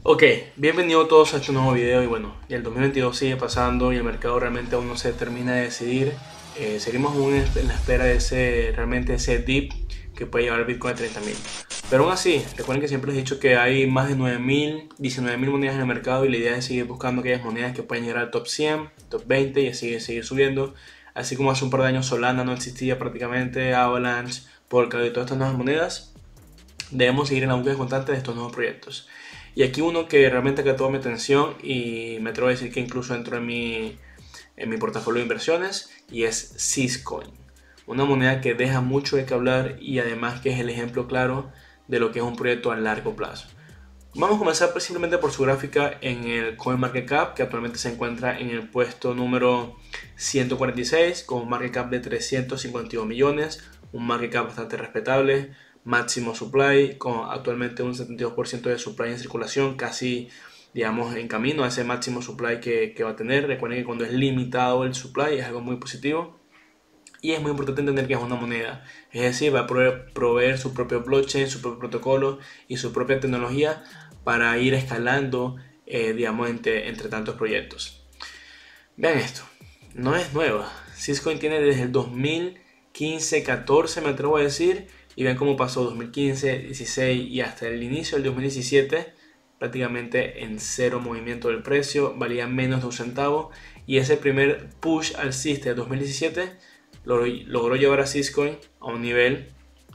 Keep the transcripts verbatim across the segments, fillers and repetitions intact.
Ok, bienvenidos todos a este nuevo video y bueno, ya el dos mil veintidós sigue pasando y el mercado realmente aún no se termina de decidir. Eh, seguimos aún en en la espera de ese, realmente ese dip que puede llevar el Bitcoin a treinta mil. Pero aún así, recuerden que siempre les he dicho que hay más de nueve mil, diecinueve mil monedas en el mercado y la idea es seguir buscando aquellas monedas que pueden llegar al top cien, top veinte y así seguir subiendo. Así como hace un par de años Solana no existía prácticamente, Avalanche, Polkadot y todas estas nuevas monedas, debemos seguir en la búsqueda constante de estos nuevos proyectos. Y aquí uno que realmente captó mi atención y me atrevo a decir que incluso entró en mi, en mi portafolio de inversiones y es Syscoin. Una moneda que deja mucho de qué hablar y además que es el ejemplo claro de lo que es un proyecto a largo plazo. Vamos a comenzar simplemente por su gráfica en el CoinMarketCap, que actualmente se encuentra en el puesto número ciento cuarenta y seis con un market cap de trescientos cincuenta y dos millones, un market cap bastante respetable, máximo supply con actualmente un setenta y dos por ciento de supply en circulación, casi digamos en camino a ese máximo supply que, que va a tener. Recuerden que cuando es limitado el supply es algo muy positivo. Y es muy importante entender que es una moneda, es decir, va a proveer, proveer su propio blockchain, su propio protocolo y su propia tecnología para ir escalando, eh, digamos, entre, entre tantos proyectos. Vean esto, no es nueva. Syscoin tiene desde el dos mil quince catorce, me atrevo a decir, y vean cómo pasó dos mil quince dieciséis y hasta el inicio del dos mil diecisiete, prácticamente en cero movimiento del precio, valía menos de un centavo, y ese primer push alcista de dos mil diecisiete logró llevar a Syscoin a un nivel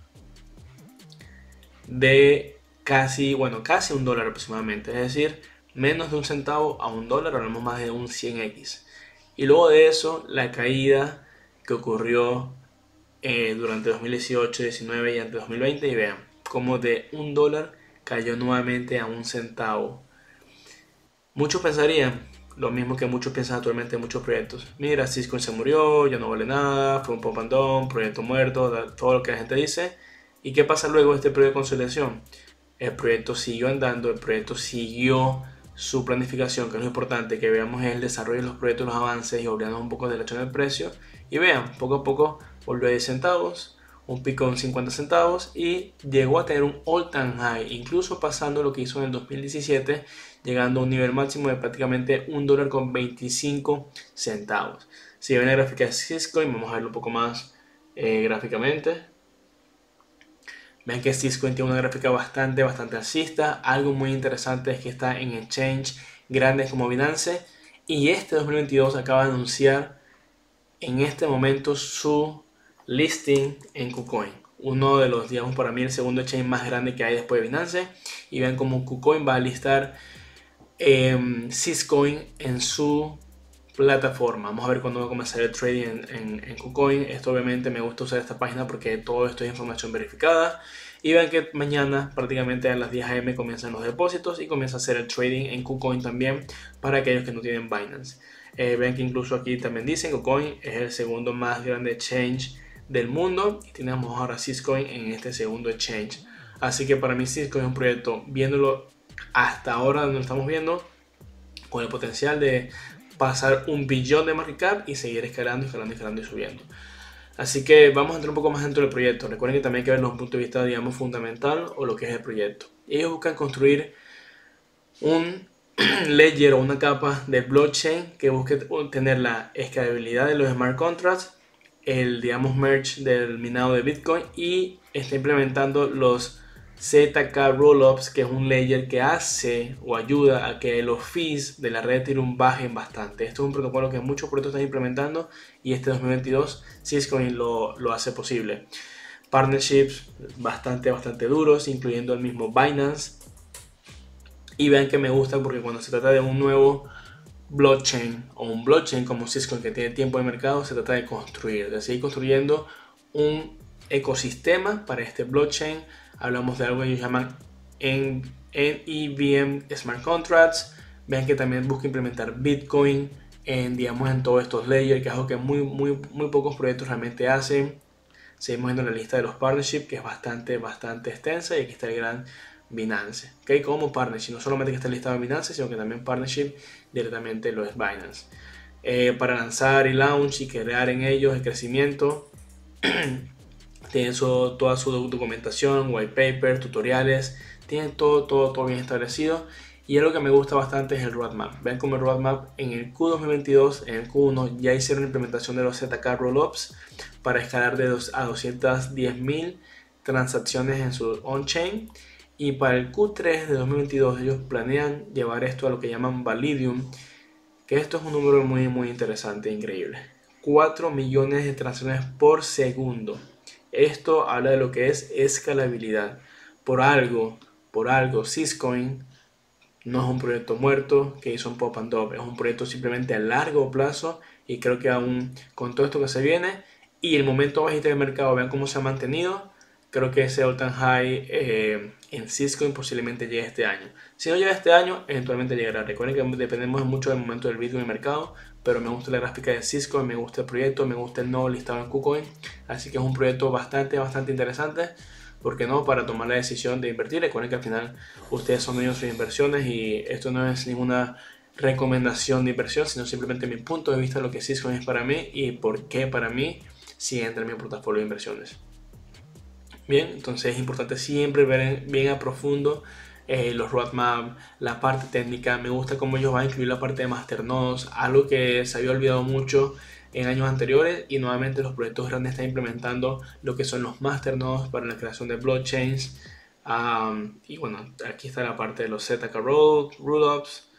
de casi, bueno, casi un dólar aproximadamente, es decir, menos de un centavo a un dólar, hablamos más de un cien equis. Y luego de eso, la caída que ocurrió eh, durante dos mil dieciocho, diecinueve y antes dos mil veinte, y vean, como de un dólar cayó nuevamente a un centavo. Muchos pensarían lo mismo que muchos piensan actualmente en muchos proyectos. Mira, Syscoin se murió, ya no vale nada, fue un pump and dump, proyecto muerto, todo lo que la gente dice. ¿Y qué pasa luego de este periodo de consolidación? El proyecto siguió andando, el proyecto siguió su planificación, que es lo importante, que veamos el desarrollo de los proyectos, los avances y olvidando un poco de la acción del precio. Y vean, poco a poco volvió a diez centavos, un pico en cincuenta centavos y llegó a tener un all time high, incluso pasando lo que hizo en el dos mil diecisiete, llegando a un nivel máximo de prácticamente un dólar con veinticinco centavos. Si ven la gráfica de Syscoin, vamos a verlo un poco más eh, gráficamente. Ven que Syscoin tiene una gráfica bastante, bastante alcista. Algo muy interesante es que está en exchange grandes como Binance. Y este dos mil veintidós acaba de anunciar en este momento su listing en KuCoin. Uno de los, digamos, para mí el segundo exchange más grande que hay después de Binance. Y ven como KuCoin va a listar eh, Syscoin en su plataforma. Vamos a ver cuándo va a comenzar el trading en, en, en KuCoin. Esto obviamente me gusta usar esta página porque todo esto es información verificada. Y vean que mañana prácticamente a las diez a eme comienzan los depósitos y comienza a hacer el trading en KuCoin también para aquellos que no tienen Binance. Eh, ven que incluso aquí también dicen que KuCoin es el segundo más grande exchange del mundo y tenemos ahora Syscoin en este segundo exchange. Así que para mí Syscoin es un proyecto, viéndolo hasta ahora donde lo estamos viendo, con el potencial de pasar un billón de market cap y seguir escalando, escalando, escalando y subiendo. Así que vamos a entrar un poco más dentro del proyecto. Recuerden que también hay que ver los puntos de vista, digamos, fundamental o lo que es el proyecto. Ellos buscan construir un ledger o una capa de blockchain que busque tener la escalabilidad de los smart contracts, el, digamos, merge del minado de Bitcoin y está implementando los Z K Rollups, que es un layer que hace o ayuda a que los fees de la red Ethereum bajen bastante. Esto es un protocolo que muchos proyectos están implementando y este dos mil veintidós Syscoin lo, lo hace posible. Partnerships bastante, bastante duros, incluyendo el mismo Binance. Y vean que me gusta porque cuando se trata de un nuevo blockchain o un blockchain como Syscoin que tiene tiempo de mercado, se trata de construir, de seguir construyendo un ecosistema para este blockchain. Hablamos de algo que ellos llaman N E V M Smart Contracts. Vean que también busca implementar Bitcoin en, digamos, en todos estos layers, que es algo que muy, muy, muy pocos proyectos realmente hacen. Seguimos viendo la lista de los partnerships, que es bastante, bastante extensa, y aquí está el gran Binance, ¿okay? Como partnership, no solamente que está listado en Binance, sino que también partnership directamente lo es Binance. Eh, para lanzar y launch y crear en ellos el crecimiento, tienen su, toda su documentación, white paper, tutoriales, tienen todo, todo, todo bien establecido. Y algo que me gusta bastante es el roadmap. Ven como el roadmap en el Q dos mil veintidós, en el Q uno ya hicieron la implementación de los Z K Rollups para escalar de dos a doscientas diez mil transacciones en su on-chain. Y para el Q tres de dos mil veintidós ellos planean llevar esto a lo que llaman Validium, que esto es un número muy muy interesante e increíble. cuatro millones de transacciones por segundo. Esto habla de lo que es escalabilidad. Por algo, por algo, Syscoin no es un proyecto muerto que hizo un pop and up, es un proyecto simplemente a largo plazo y creo que aún con todo esto que se viene y el momento bajista del mercado, vean cómo se ha mantenido, creo que ese all time high eh, en Syscoin posiblemente llegue este año. Si no llega este año, eventualmente llegará. Recuerden que dependemos mucho del momento del Bitcoin en el mercado, pero me gusta la gráfica de Syscoin, me gusta el proyecto, me gusta el nuevo listado en KuCoin, así que es un proyecto bastante, bastante interesante. ¿Por qué no? Para tomar la decisión de invertir. Recuerden que al final ustedes son dueños de sus inversiones y esto no es ninguna recomendación de inversión, sino simplemente mi punto de vista de lo que Syscoin es para mí y por qué para mí si entra en mi portafolio de inversiones. Bien, entonces es importante siempre ver bien a profundo eh, los roadmap, la parte técnica. Me gusta cómo ellos van a incluir la parte de masternodes, algo que se había olvidado mucho en años anteriores y nuevamente los proyectos grandes están implementando lo que son los masternodes para la creación de blockchains. Um, y bueno, aquí está la parte de los Z K Rollups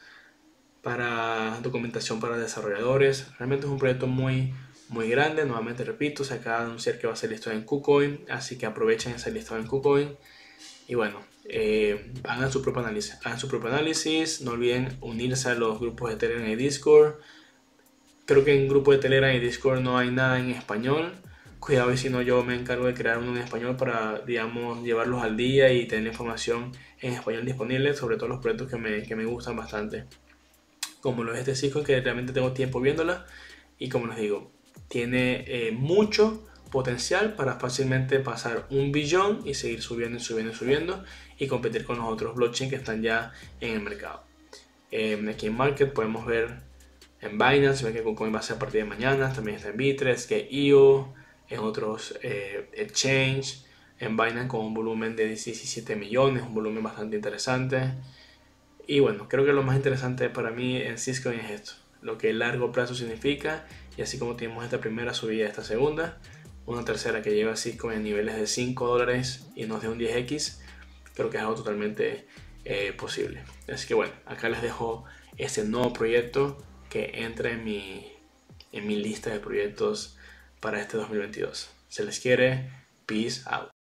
para documentación para desarrolladores. Realmente es un proyecto muy muy grande. Nuevamente repito, se acaba de anunciar que va a ser listado en KuCoin, así que aprovechen ese listado en KuCoin. Y bueno, eh, hagan su propio análisis, hagan su propio análisis, no olviden unirse a los grupos de Telegram y Discord. Creo que en grupo de Telegram y Discord no hay nada en español. Cuidado, y si no, yo me encargo de crear uno en español para, digamos, llevarlos al día y tener información en español disponible sobre todos los proyectos que me, que me gustan bastante. Como lo es este Syscoin, que realmente tengo tiempo viéndola. Y como les digo, tiene eh, mucho potencial para fácilmente pasar un billón y seguir subiendo y subiendo y subiendo y competir con los otros blockchain que están ya en el mercado. Eh, aquí en Market podemos ver en Binance, ven que KuCoin va a ser a partir de mañana, también está en Bittrex, que I O, en otros eh, exchange, en Binance con un volumen de diecisiete millones, un volumen bastante interesante. Y bueno, creo que lo más interesante para mí en Syscoin es esto, lo que el largo plazo significa, y así como tenemos esta primera subida, esta segunda, una tercera que lleva a Syscoin a niveles de cinco dólares y nos de un diez equis, creo que es algo totalmente eh, posible. Así que bueno, acá les dejo este nuevo proyecto que entra en mi, en mi lista de proyectos para este dos mil veintidós. Se les quiere, peace out.